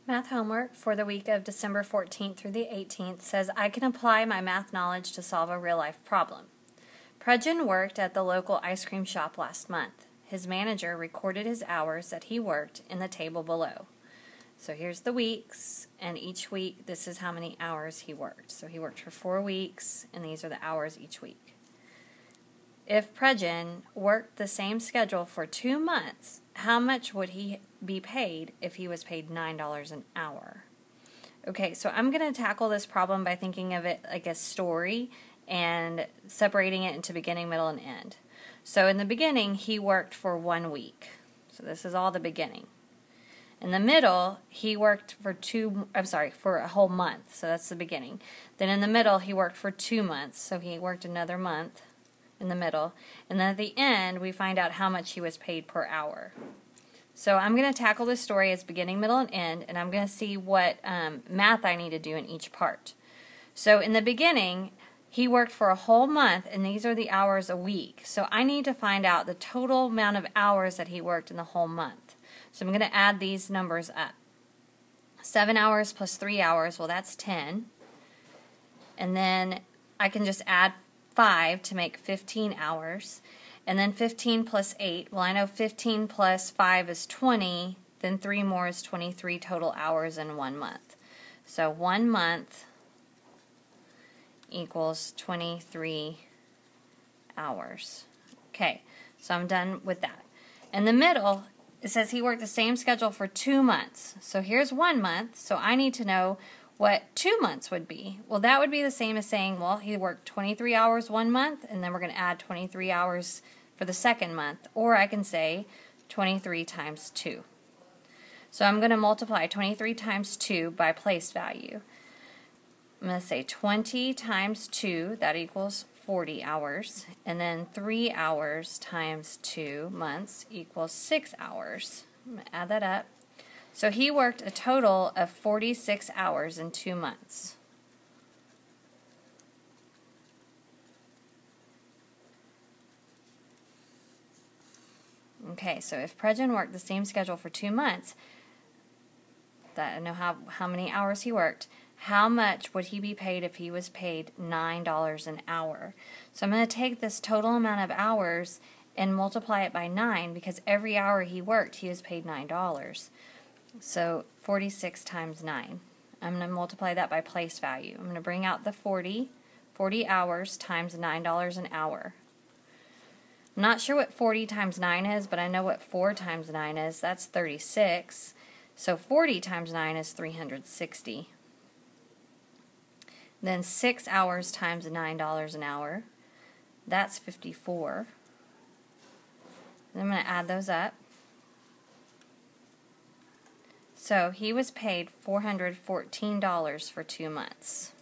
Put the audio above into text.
Math homework for the week of December 14th through the 18th says, I can apply my math knowledge to solve a real-life problem. Prudgen worked at the local ice cream shop last month. His manager recorded his hours that he worked in the table below. So here's the weeks, and each week this is how many hours he worked. So he worked for 4 weeks, and these are the hours each week. If Prudgen worked the same schedule for 2 months, how much would he be paid if he was paid $9 an hour? Okay, so I'm going to tackle this problem by thinking of it like a story and separating it into beginning, middle, and end. So in the beginning, he worked for 1 week. So this is all the beginning. In the middle, he worked for for a whole month. So that's the beginning. Then in the middle, he worked for 2 months. So he worked another month in the middle. And then at the end, we find out how much he was paid per hour. So I'm going to tackle this story as beginning, middle, and end, and I'm going to see what math I need to do in each part. So in the beginning, he worked for a whole month, and these are the hours a week. So I need to find out the total amount of hours that he worked in the whole month. So I'm going to add these numbers up. 7 hours plus 3 hours, well, that's 10. And then I can just add 5 to make 15 hours. And then 15 plus 8, well, I know 15 plus 5 is 20, then 3 more is 23 total hours in 1 month. So 1 month equals 23 hours. Okay, so I'm done with that. In the middle, it says he worked the same schedule for 2 months. So here's 1 month, so I need to know what 2 months would be. Well, that would be the same as saying, well, he worked 23 hours 1 month, and then we're going to add 23 hours for the second month. Or I can say 23 times 2. So I'm going to multiply 23 times 2 by place value. I'm going to say 20 times 2, that equals 40 hours. And then 3 hours times 2 months equals 6 hours. I'm going to add that up. So he worked a total of 46 hours in 2 months. Okay, so if Prudgen worked the same schedule for 2 months, that I know how many hours he worked, how much would he be paid if he was paid $9 an hour? So I'm going to take this total amount of hours and multiply it by 9 because every hour he worked, he was paid $9. So 46 times 9. I'm going to multiply that by place value. I'm going to bring out the 40 hours times $9 an hour. I'm not sure what 40 times 9 is, but I know what 4 times 9 is. That's 36. So 40 times 9 is 360. Then 6 hours times $9 an hour. That's 54. And I'm going to add those up. So he was paid $414 for 2 months.